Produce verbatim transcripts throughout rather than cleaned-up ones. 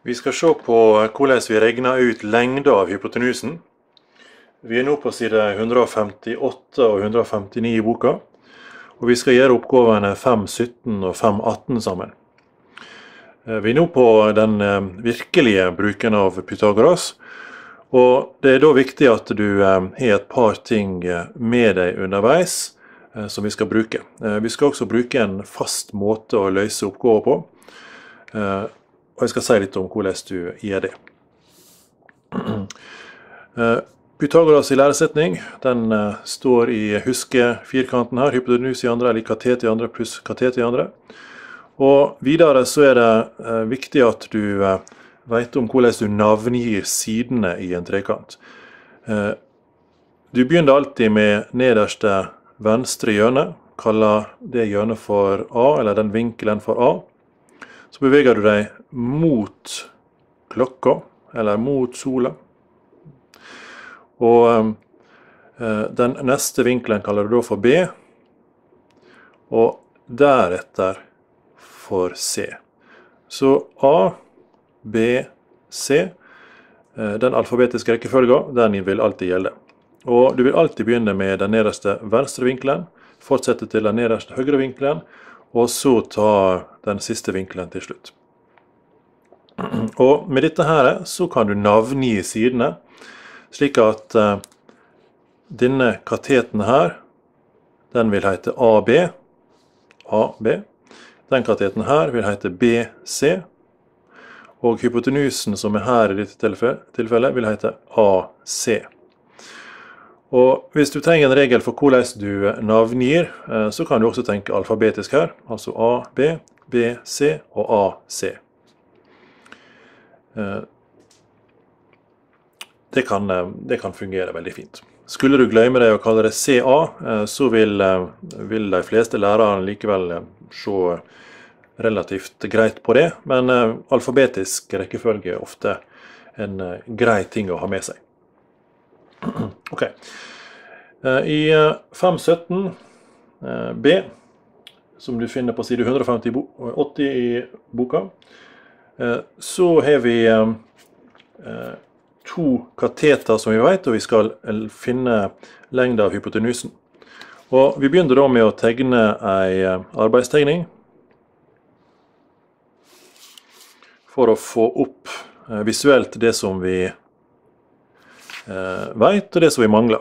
Vi skal se på hvordan vi regner ut lengde av hypotenusen. Vi er nå på side hundre femtiåtte og hundre femtini i boka, og vi skal gjøre oppgavene fem sytten og fem atten sammen. Vi er nå på den virkelige bruken av Pythagoras, og det er da viktig at du har et par ting med deg underveis som vi skal bruke. Vi skal også bruke en fast måte å løse oppgaver på, og jeg skal si litt om hvordan du gjør det. Pythagoras i læresetning, den står i huske-firkanten her, hypotenus i andre, eller katet i andre pluss katet i andre. Og videre så er det viktig at du vet om hvordan du navngir sidene i en trekant. Du begynner alltid med nederste venstre hjørne, kaller det hjørnet for A, eller den vinkelen for A. Så beveger du deg mot klokka, eller mot sola. Og eh, den neste vinkelen kaller du da for B, og deretter for C. Så A, B, C, eh, den alfabetiske rekkefølgen, den vil alltid gjelde. Og du vil alltid begynne med den nederste venstre vinkelen, fortsette til den nederste høyre vinkelen, og så ta den siste vinkelen til slutt. Og med dette her så kan du navngi sidene, slik at uh, denne kateten her, den vil hete A B, A B. Den kateten her vil hete B C, og hypotenusen som er her i dette tilfellet vil hete A C. Og hvis du trenger en regel for hvordan du navngir, så kan du også tenke alfabetisk her, altså A, B, B, C og A, C. Det kan, det kan fungere veldig fint. Skulle du glemme det å kalle det C A, så vil, vil de fleste lærere likevel se relativt greit på det, men alfabetisk rekkefølge er ofte en grei ting å ha med seg. Ok. I fem sytten B, som du finner på side hundre femtiåtte i boka, så har vi to kateter som vi vet, og vi skal finne lengden av hypotenusen. Og vi begynner da med å tegne en arbeidstegning for å få opp visuelt det som vi vet, og det som vi mangler.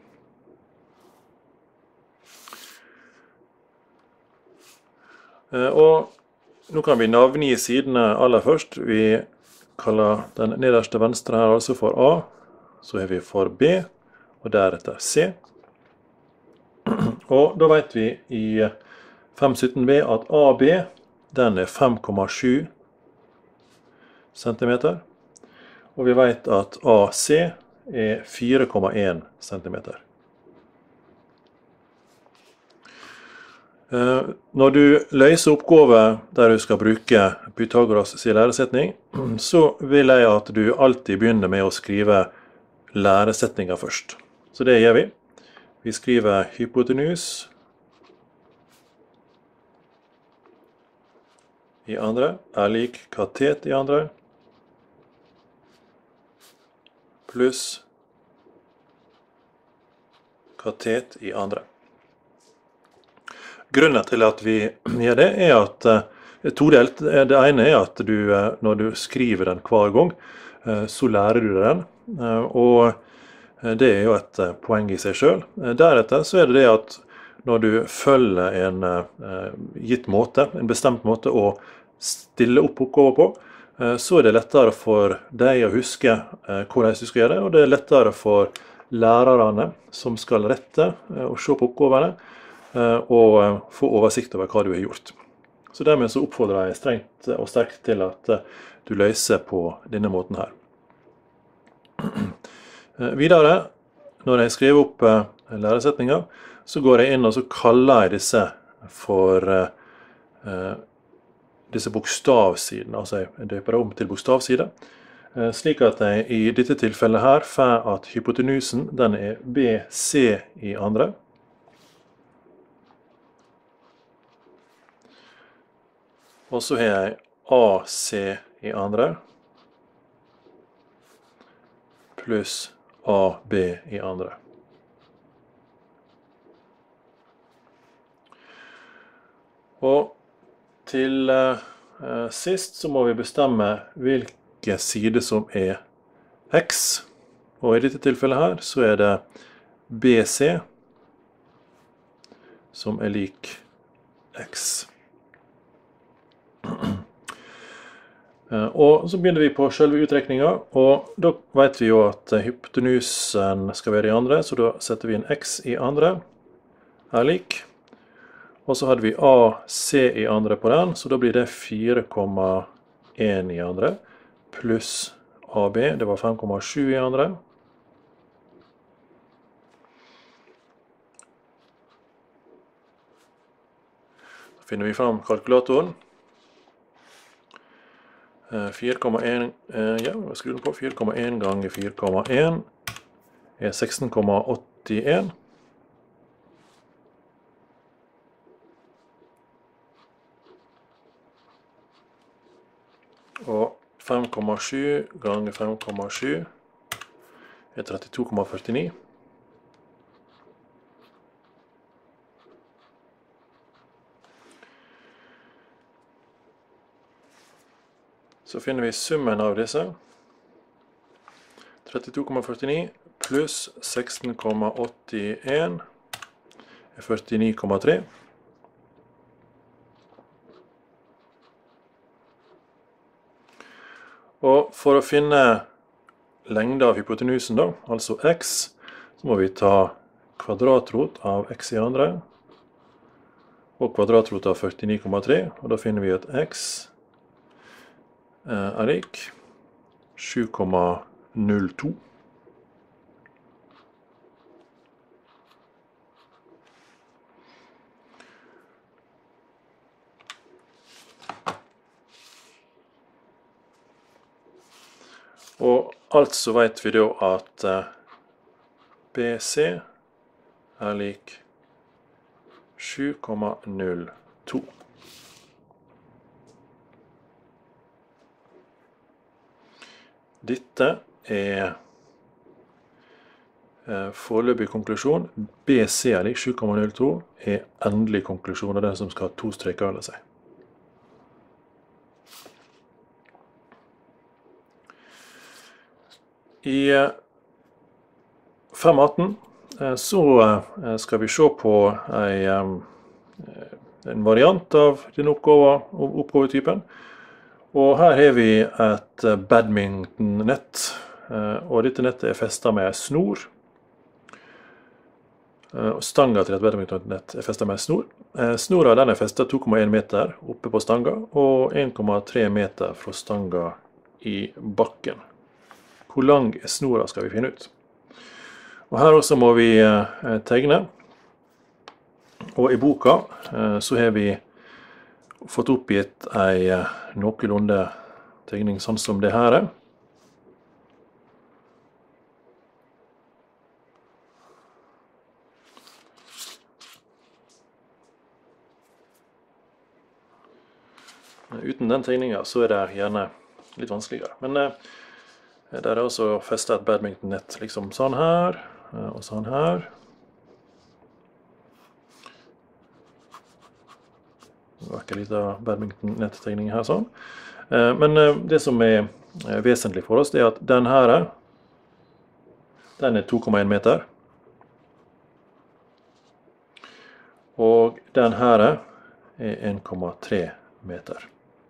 Og nå kan vi navngi sidene aller først. Vi kaller den nederste venstre her altså for A, så har vi for B, og deretter C. Og da vet vi i fem sytten B at A B, den er fem komma sju centimeter, og vi vet at A C er fire komma en centimeter. Når du løser oppgaver der du skal bruke Pythagoras sin læresetning, så vil jeg at du alltid begynner med å skrive læresetninger først. Så det gjør vi. Vi skriver hypotenus i andre er lik katet i andre, pluss katet i andre. Grunnen til at vi gjør det er at todelt. Det ene er at du, når du skriver den hver gang, så lærer du den, og det er jo et poeng i seg selv. Deretter så er det det at når du følger en gitt måte, en bestemt måte å stille opp oppgaver på, så er det lettere for deg å huske hvordan du skal gjøre det, og det er lettere for lærerne som skal rette og se på oppgavene, og få oversikt over hva du har gjort. Så dermed så oppfordrer jeg strengt og sterkt til at du løser på denne måten her. Videre, når jeg skriver opp læresetninger, så går jeg inn og så kaller jeg disse for disse bokstavsidene, altså jeg døper om til bokstavside, slik at jeg i dette tilfellet her får at hypotenusen den er B C i andre, og så har jeg A C i andre, pluss A B i andre. Og til eh, sist så må vi bestemme hvilke side som er X. Og i dette tilfellet her så er det B C som er lik X. Og så begynner vi på selve utrekningen, og da vet vi jo at hypotenusen skal være i andre, så da setter vi en X i andre, er lik. Og så hadde vi A C i andre på den, så da blir det fire komma en i andre, pluss A B, det var fem komma sju i andre. Da finner vi fram kalkulatoren. fire komma en, ja, jeg skrur den på, fire komma en ganger fire komma en er seksten komma åttien. Og fem komma sju ganger fem komma sju er trettito komma førtini. Så finner vi summen av disse. trettito komma førtini pluss seksten komma åttien er førtini komma tre. Og for å finne lengden av hypotenusen da, altså X, så må vi ta kvadratrot av X i andre, og kvadratrot av førtini komma tre, og da finner vi at X er lik sju komma null to. Og altså vet vi da at B C er lik sju komma null to. Dette er foreløpig konklusjon. B C er lik sju komma null to er endelig konklusjon av den som skal ha to streker under seg. I fem atten så skal vi se på en variant av denne oppgavetypen. Og her har vi et badminton-nett, og dette nettet er festet med snor. Stanga til et badminton-nett er festet med snor. Snora den er festet to komma en meter oppe på stanga, og en komma tre meter fra stanga i bakken. Hvor lang er snora skal vi finne ut. Og her også må vi tegne. Og i boka så har vi fått oppgitt en noenlunde tegning sånn som det her er. Uten den tegningen så er det gjerne litt vanskeligere. Men der er også festet et badminton-nett liksom sånn her, og sånn her. Det var ikke litt av badminton-nett-tegningen her sånn. Men det som er vesentlig for oss, det er at den her, den er to komma en meter. Og den her er en komma tre meter.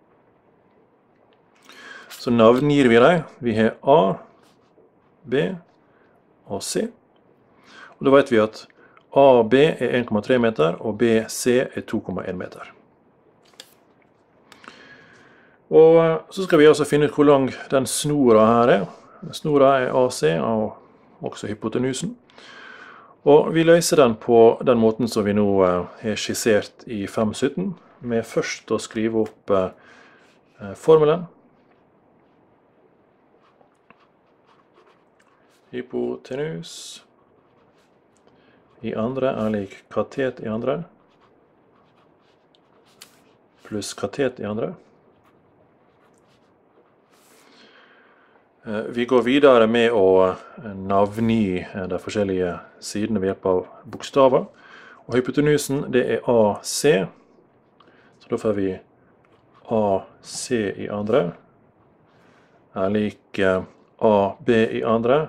Så navngir vi dem. Vi har A, B og C. Og da vet vi at A og B er en komma tre meter, og B C er to komma en meter. Og så skal vi altså finne ut hvor lang den snora her er. Snora er A C, og også hypotenusen. Og vi løser den på den måten som vi nå har skissert i fem sytten, med først å skrive opp formelen. Hypotenus i andre er lik katet i andre, pluss katet i andre. Vi går videre med å navngi de forskjellige sidene ved hjelp av bokstaver. Og hypotenusen, det er A C. Så da får vi A C i andre. Er lik A B i andre.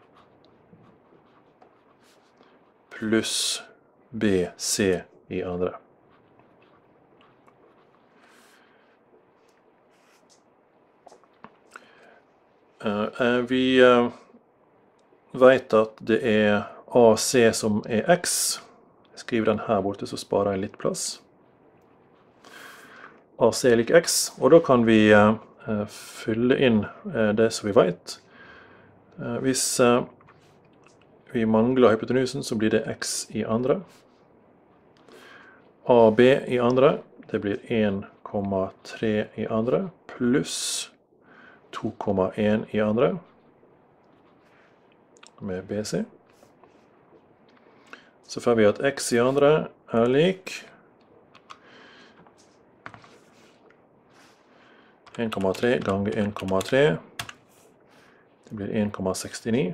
Pluss B C i andre. Vi vet at det er A C som er X. Jeg skriver den her borte, så sparer jeg litt plass. A C er lik X, og da kan vi fylle inn det som vi vet. Hvis vi mangler hypotenusen, så blir det X i andre. A B i andre, det blir en komma tre i andre, pluss to komma en i andre, med B C. Så får vi at X i andre er lik en komma tre ganger en komma tre. Det blir en komma sekstini.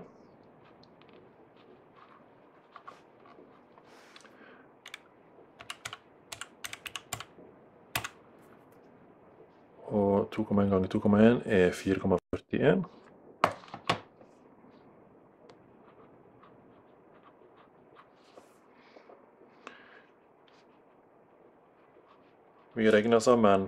Og to komma en ganger to komma en er fire komma førtien. Vi regner sammen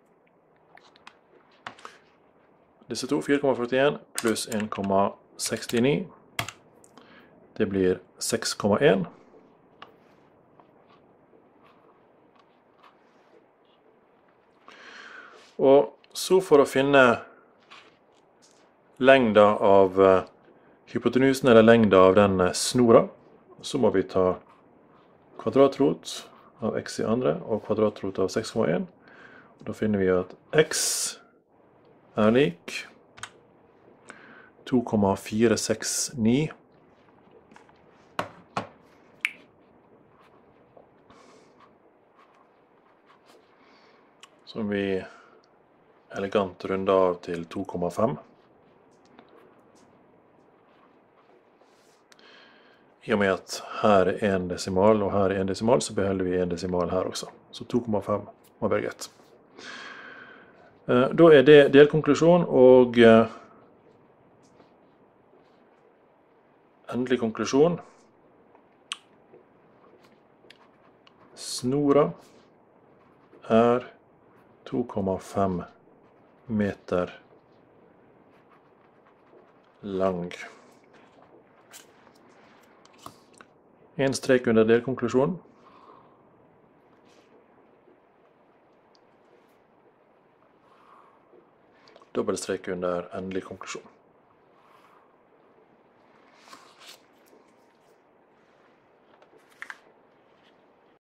disse to, fire komma førtien pluss en komma sekstini. Det blir seks komma en. Og så for å finne lengda av hypotenusen, eller lengda av den snora, så må vi ta kvadratrot av X i andre og kvadratrot av seks komma en. Da finner vi at X er lik to komma fire seks ni. Som vi elegant runder av til to komma fem. I og med at her er en desimal og her er en desimal, så beholder vi en desimal her også. Så to komma fem må være greit. Da er det delkonklusjon, og endelig konklusjon. Snora er to komma fem meter lang. En strek under delkonklusjonen. Dobbeltstrek under endelig konklusjon.